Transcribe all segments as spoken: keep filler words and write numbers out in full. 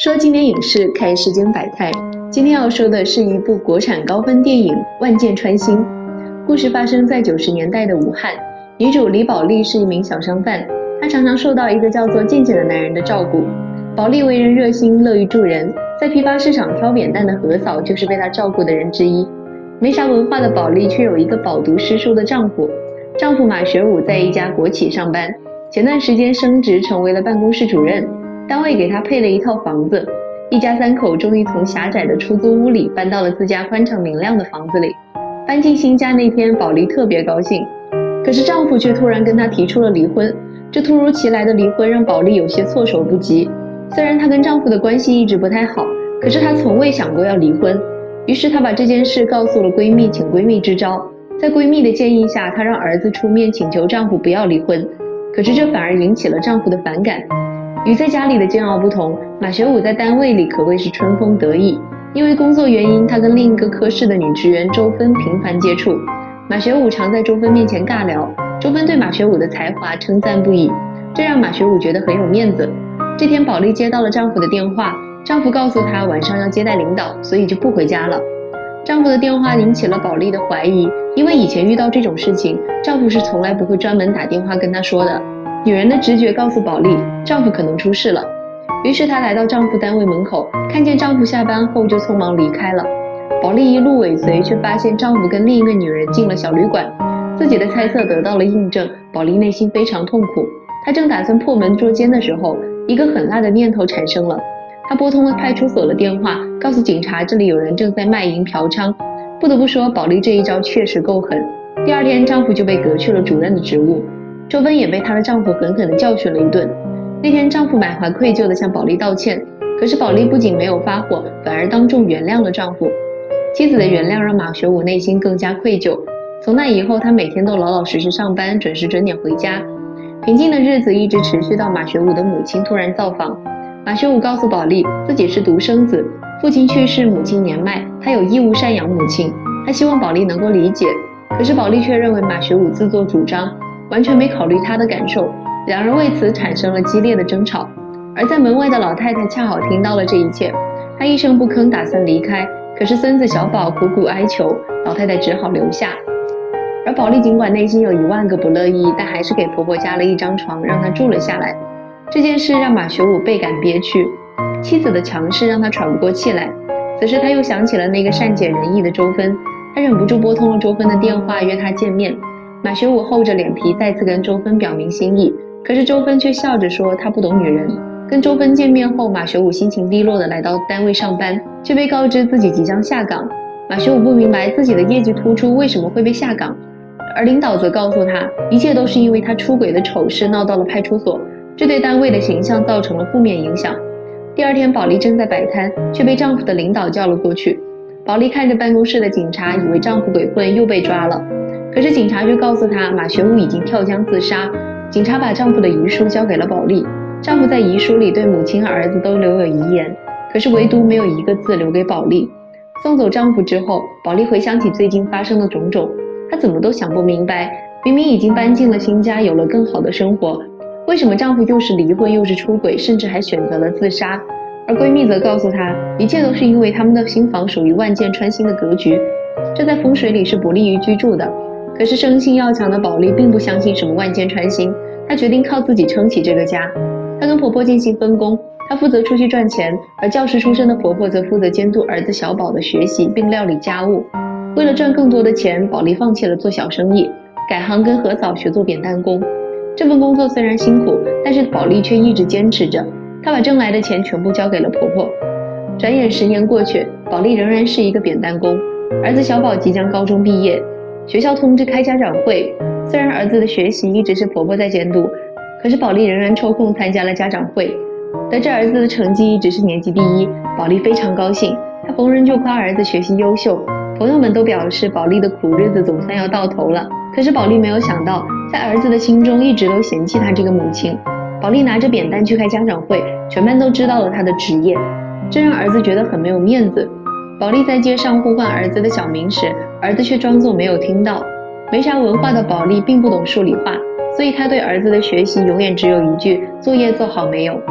说经典影视，看世间百态。今天要说的是一部国产高分电影《万箭穿心》。故事发生在九十年代的武汉，女主李宝莉是一名小商贩，她常常受到一个叫做健健的男人的照顾。宝莉为人热心，乐于助人，在批发市场挑扁担的何嫂就是被她照顾的人之一。没啥文化的宝莉却有一个饱读诗书的丈夫，丈夫马学武在一家国企上班，前段时间升职成为了办公室主任，单位给他配了一套房子，一家三口终于从狭窄的出租屋里搬到了自家宽敞明亮的房子里。搬进新家那天，宝莉特别高兴，可是丈夫却突然跟她提出了离婚。这突如其来的离婚让宝莉有些措手不及。虽然她跟丈夫的关系一直不太好，可是她从未想过要离婚。于是她把这件事告诉了闺蜜，请闺蜜支招。在闺蜜的建议下，她让儿子出面请求丈夫不要离婚，可是这反而引起了丈夫的反感。与在家里的煎熬不同，马学武在单位里可谓是春风得意。因为工作原因，他跟另一个科室的女职员周芬频繁接触。马学武常在周芬面前尬聊，周芬对马学武的才华称赞不已，这让马学武觉得很有面子。这天，宝莉接到了丈夫的电话，丈夫告诉她晚上要接待领导，所以就不回家了。丈夫的电话引起了宝莉的怀疑，因为以前遇到这种事情，丈夫是从来不会专门打电话跟她说的。女人的直觉告诉宝莉，丈夫可能出事了。于是她来到丈夫单位门口，看见丈夫下班后就匆忙离开了。宝莉一路尾随，却发现丈夫跟另一个女人进了小旅馆。自己的猜测得到了印证，宝莉内心非常痛苦。她正打算破门捉奸的时候，一个狠辣的念头产生了。她拨通了派出所的电话，告诉警察这里有人正在卖淫嫖娼。不得不说，宝莉这一招确实够狠。第二天，丈夫就被革去了主任的职务。周芬也被她的丈夫狠狠地教训了一顿。那天，丈夫满怀愧疚地向宝莉道歉，可是宝莉不仅没有发火，反而当众原谅了丈夫。妻子的原谅让马学武内心更加愧疚。从那以后，他每天都老老实实上班，准时准点回家。平静的日子一直持续到马学武的母亲突然造访。马学武告诉宝莉，自己是独生子，父亲去世，母亲年迈，他有义务赡养母亲。他希望宝莉能够理解，可是宝莉却认为马学武自作主张，完全没考虑他的感受，两人为此产生了激烈的争吵。而在门外的老太太恰好听到了这一切，她一声不吭打算离开，可是孙子小宝苦苦哀求，老太太只好留下。而宝莉尽管内心有一万个不乐意，但还是给婆婆加了一张床，让她住了下来。这件事让马学武倍感憋屈，妻子的强势让他喘不过气来。此时他又想起了那个善解人意的周芬，他忍不住拨通了周芬的电话，约她见面。马学武厚着脸皮再次跟周芬表明心意，可是周芬却笑着说她不懂女人。跟周芬见面后，马学武心情低落地来到单位上班，却被告知自己即将下岗。马学武不明白自己的业绩突出为什么会被下岗，而领导则告诉他，一切都是因为他出轨的丑事闹到了派出所，这对单位的形象造成了负面影响。第二天，宝莉正在摆摊，却被丈夫的领导叫了过去。宝莉看着办公室的警察，以为丈夫鬼混又被抓了。可是警察却告诉她，马学武已经跳江自杀。警察把丈夫的遗书交给了宝莉，丈夫在遗书里对母亲和儿子都留有遗言，可是唯独没有一个字留给宝莉。送走丈夫之后，宝莉回想起最近发生的种种，她怎么都想不明白，明明已经搬进了新家，有了更好的生活，为什么丈夫又是离婚又是出轨，甚至还选择了自杀？而闺蜜则告诉她，一切都是因为他们的新房属于万箭穿心的格局，这在风水里是不利于居住的。可是生性要强的宝莉并不相信什么万箭穿心，她决定靠自己撑起这个家。她跟婆婆进行分工，她负责出去赚钱，而教师出身的婆婆则负责监督儿子小宝的学习并料理家务。为了赚更多的钱，宝莉放弃了做小生意，改行跟何嫂学做扁担工。这份工作虽然辛苦，但是宝莉却一直坚持着。她把挣来的钱全部交给了婆婆。转眼十年过去，宝莉仍然是一个扁担工。儿子小宝即将高中毕业，学校通知开家长会。虽然儿子的学习一直是婆婆在监督，可是宝莉仍然抽空参加了家长会。得知儿子的成绩一直是年级第一，宝莉非常高兴，她逢人就夸儿子学习优秀。朋友们都表示宝莉的苦日子总算要到头了。可是宝莉没有想到，在儿子的心中一直都嫌弃她这个母亲。宝莉拿着扁担去开家长会，全班都知道了她的职业，这让儿子觉得很没有面子。宝莉在街上呼唤儿子的小名时，儿子却装作没有听到。没啥文化的宝莉并不懂数理化，所以她对儿子的学习永远只有一句：作业做好没有。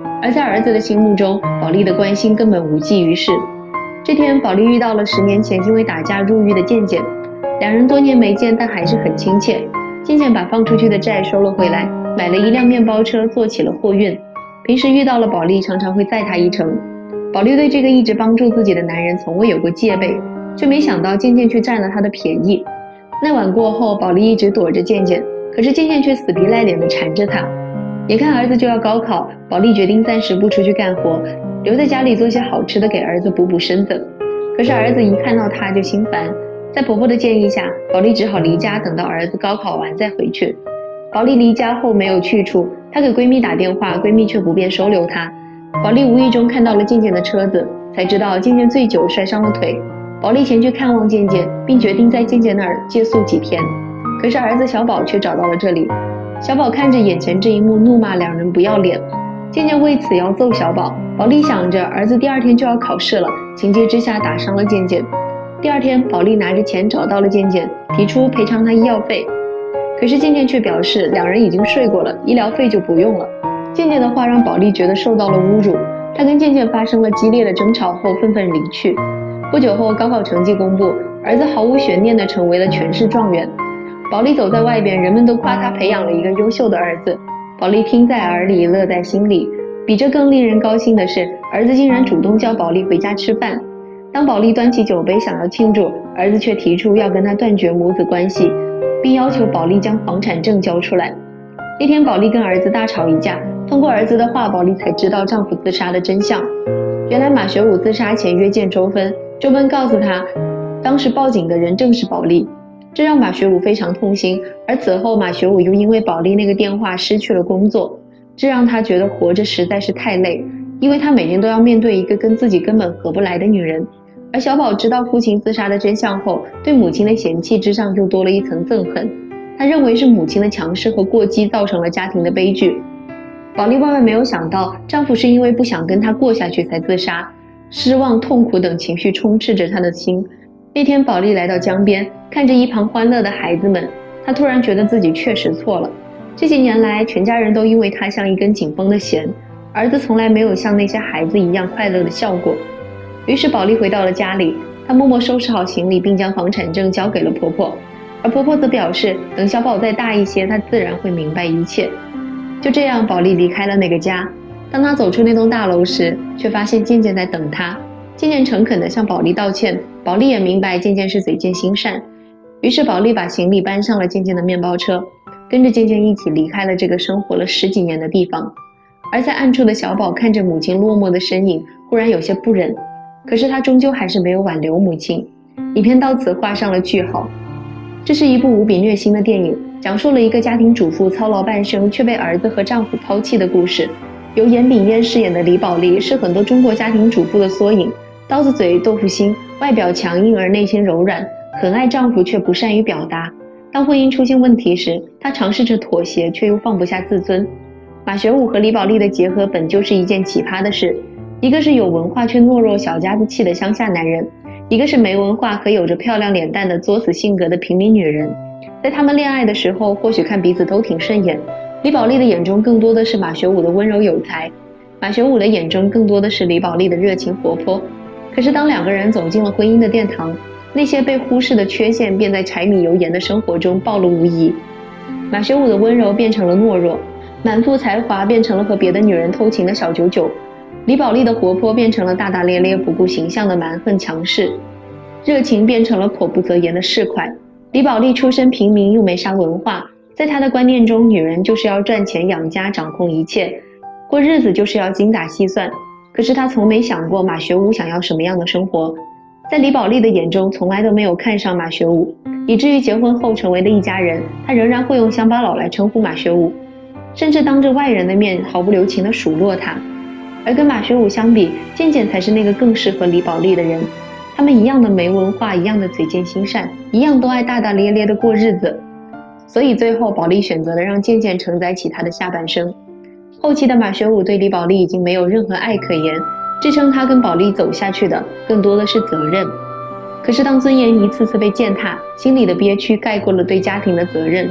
而在儿子的心目中，保利的关心根本无济于事。这天，保利遇到了十年前因为打架入狱的健健，两人多年没见，但还是很亲切。健健把放出去的债收了回来，买了一辆面包车，做起了货运。平时遇到了保利，常常会载他一程。保利对这个一直帮助自己的男人从未有过戒备，却没想到健健却占了他的便宜。那晚过后，保利一直躲着健健，可是健健却死皮赖脸地缠着他。眼看儿子就要高考，保利决定暂时不出去干活，留在家里做些好吃的给儿子补补身子。可是儿子一看到他就心烦，在婆婆的建议下，保利只好离家，等到儿子高考完再回去。保利离家后没有去处，她给闺蜜打电话，闺蜜却不便收留她。保利无意中看到了健健的车子，才知道健健醉酒摔伤了腿。保利前去看望健健，并决定在健健那儿借宿几天。可是儿子小宝却找到了这里。小宝看着眼前这一幕，怒骂两人不要脸。健健为此要揍小宝。保利想着儿子第二天就要考试了，情急之下打伤了健健。第二天，保利拿着钱找到了健健，提出赔偿他医药费。可是健健却表示两人已经睡过了，医疗费就不用了。健健的话让保利觉得受到了侮辱，他跟健健发生了激烈的争吵后愤愤离去。不久后，高考成绩公布，儿子毫无悬念地成为了全市状元。保利走在外边，人们都夸他培养了一个优秀的儿子。保利听在耳里，乐在心里。比这更令人高兴的是，儿子竟然主动叫保利回家吃饭。当保利端起酒杯想要庆祝，儿子却提出要跟他断绝母子关系，并要求保利将房产证交出来。那天，保利跟儿子大吵一架，通过儿子的话，保利才知道丈夫自杀的真相。原来马学武自杀前约见周芬，周芬告诉他，当时报警的人正是保利。这让马学武非常痛心，而此后马学武又因为保利那个电话失去了工作，这让他觉得活着实在是太累，因为他每天都要面对一个跟自己根本合不来的女人。而小宝知道父亲自杀的真相后，对母亲的嫌弃之上又多了一层憎恨，他认为是母亲的强势和过激造成了家庭的悲剧。保利万万没有想到，丈夫是因为不想跟她过下去才自杀，失望、痛苦等情绪充斥着她的心。那天，保利来到江边，看着一旁欢乐的孩子们，她突然觉得自己确实错了。这些年来，全家人都因为她像一根紧绷的弦，儿子从来没有像那些孩子一样快乐的笑过。于是，保利回到了家里，她默默收拾好行李，并将房产证交给了婆婆。而婆婆则表示，等小宝再大一些，她自然会明白一切。就这样，保利离开了那个家。当她走出那栋大楼时，却发现健健在等她。健健诚恳地向保利道歉，保利也明白健健是嘴贱心善。于是，保利把行李搬上了健健的面包车，跟着健健一起离开了这个生活了十几年的地方。而在暗处的小宝看着母亲落寞的身影，忽然有些不忍。可是他终究还是没有挽留母亲。影片到此画上了句号。这是一部无比虐心的电影，讲述了一个家庭主妇操劳半生却被儿子和丈夫抛弃的故事。由严炳彦饰演的李宝莉是很多中国家庭主妇的缩影，刀子嘴豆腐心，外表强硬而内心柔软，很爱丈夫却不善于表达。当婚姻出现问题时，她尝试着妥协，却又放不下自尊。马学武和李宝莉的结合本就是一件奇葩的事，一个是有文化却懦弱小家子气的乡下男人，一个是没文化可有着漂亮脸蛋的作死性格的平民女人。在他们恋爱的时候，或许看彼此都挺顺眼，李宝莉的眼中更多的是马学武的温柔有才，马学武的眼中更多的是李宝莉的热情活泼。可是当两个人走进了婚姻的殿堂，那些被忽视的缺陷便在柴米油盐的生活中暴露无遗。马学武的温柔变成了懦弱，满腹才华变成了和别的女人偷情的小九九，李宝莉的活泼变成了大大咧咧不顾形象的蛮横强势，热情变成了口不择言的市侩。李宝莉出身平民又没啥文化，在她的观念中，女人就是要赚钱养家，掌控一切，过日子就是要精打细算。可是她从没想过马学武想要什么样的生活，在李宝莉的眼中从来都没有看上马学武，以至于结婚后成为了一家人，她仍然会用乡巴佬来称呼马学武，甚至当着外人的面毫不留情地数落他。而跟马学武相比，健健才是那个更适合李宝莉的人。他们一样的没文化，一样的嘴贱心善，一样都爱大大咧咧的过日子。所以最后宝莉选择了让健健承载起他的下半生。后期的马学武对李宝莉已经没有任何爱可言，支撑他跟宝莉走下去的更多的是责任。可是当尊严一次次被践踏，心里的憋屈盖过了对家庭的责任，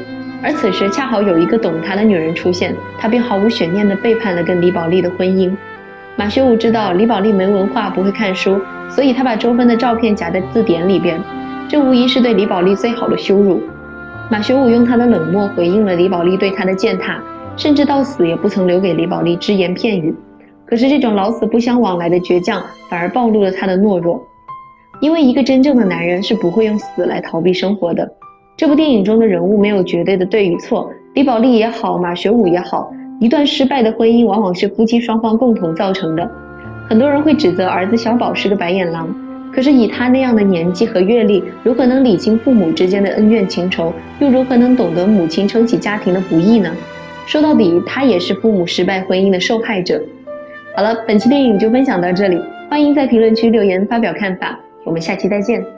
而此时恰好有一个懂他的女人出现，他便毫无悬念地背叛了跟李宝莉的婚姻。马学武知道李宝莉没文化，不会看书，所以他把周芬的照片夹在字典里边，这无疑是对李宝莉最好的羞辱。马学武用他的冷漠回应了李宝莉对他的践踏，甚至到死也不曾留给李宝莉只言片语。可是这种老死不相往来的倔强，反而暴露了他的懦弱。因为一个真正的男人是不会用死来逃避生活的。这部电影中的人物没有绝对的对与错，李宝莉也好，马学武也好，一段失败的婚姻往往是夫妻双方共同造成的。很多人会指责儿子小宝是个白眼狼，可是以他那样的年纪和阅历，如何能理清父母之间的恩怨情仇，又如何能懂得母亲撑起家庭的不易呢？说到底，他也是父母失败婚姻的受害者。好了，本期电影就分享到这里，欢迎在评论区留言发表看法，我们下期再见。